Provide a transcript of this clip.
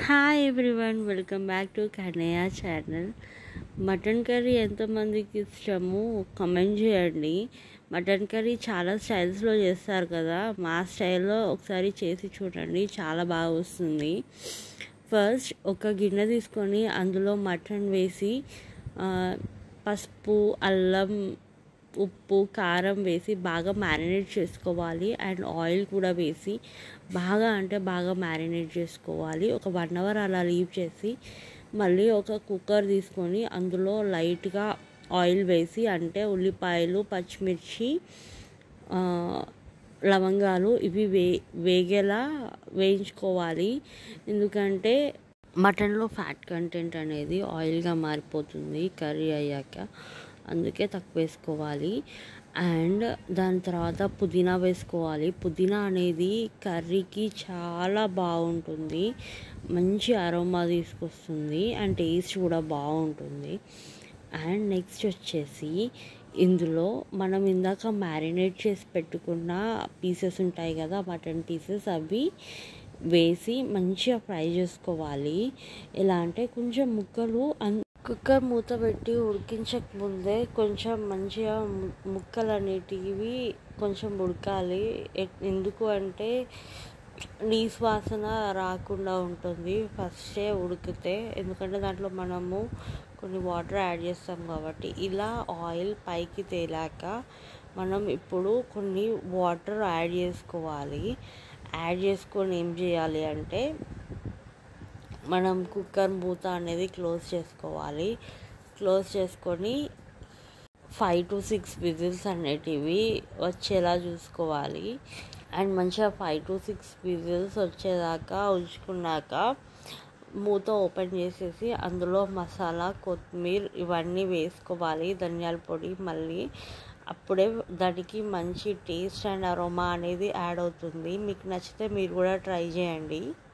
Hi everyone, welcome back to Kannayya channel. Mutton curry ఎంతమందికి ఇష్టమో comment చేయండి. మటన్ కర్రీ చాలా స్టైల్స్లో చేస్తారు కదా, మా స్టైల్లో ఒకసారి చేసి చూడండి, చాలా బాగా వస్తుంది. ఫస్ట్ ఒక గిన్నె తీసుకొని అందులో మటన్ వేసి పసుపు, అల్లం, ఉప్పు, కారం వేసి బాగా మ్యారినేట్ చేసుకోవాలి. అండ్ ఆయిల్ కూడా వేసి బాగా మ్యారినేట్ చేసుకోవాలి. ఒక 1 అవర్ అలా లీవ్ చేసి మళ్ళీ ఒక కుక్కర్ తీసుకొని అందులో లైట్గా ఆయిల్ వేసి, అంటే ఉల్లిపాయలు, పచ్చిమిర్చి, లవంగాలు ఇవి వేగేలా వేయించుకోవాలి. ఎందుకంటే మటన్లో ఫ్యాట్ కంటెంట్ అనేది ఆయిల్గా మారిపోతుంది కర్రీ అయ్యాక, అందుకే తక్కువ వేసుకోవాలి. అండ్ దాని తర్వాత పుదీనా వేసుకోవాలి. పుదీనా అనేది కర్రీకి చాలా బాగుంటుంది, మంచి అరోమా తీసుకొస్తుంది అండ్ టేస్ట్ కూడా బాగుంటుంది. అండ్ నెక్స్ట్ వచ్చేసి ఇందులో మనం ఇందాక మ్యారినేట్ చేసి పెట్టుకున్న పీసెస్ ఉంటాయి కదా, మటన్ పీసెస్, అవి వేసి మంచిగా ఫ్రై చేసుకోవాలి. ఎలా అంటే కొంచెం ముక్కలు కుక్కర్ మూత పెట్టి ఉడికించక ముందే కొంచెం మంచిగా ముక్కలు అనేటివి కొంచెం ఉడకాలి. ఎందుకు అంటే నీసు వాసన రాకుండా ఉంటుంది ఫస్టే ఉడికితే, ఎందుకంటే దాంట్లో మనము కొన్ని వాటర్ యాడ్ చేస్తాం కాబట్టి. ఇలా ఆయిల్ పైకి తేలాక మనం ఇప్పుడు కొన్ని వాటర్ యాడ్ చేసుకోవాలి. యాడ్ చేసుకొని ఏం చేయాలి అంటే మనం కుక్కర్ మూత అనేది క్లోజ్ చేసుకోవాలి. క్లోజ్ చేసుకొని 5 to 6 విజిల్స్ అనేటివి వచ్చేలా చూసుకోవాలి. అండ్ మంచిగా 5 to 6 విజిల్స్ వచ్చేదాకా ఉంచుకున్నాక మూత ఓపెన్ చేసేసి అందులో మసాలా, కొత్తిమీర ఇవన్నీ వేసుకోవాలి, ధనియాల పొడి. మళ్ళీ అప్పుడే దానికి మంచి టేస్ట్ అండ్ అరోమా అనేది యాడ్ అవుతుంది. మీకు నచ్చితే మీరు కూడా ట్రై చేయండి.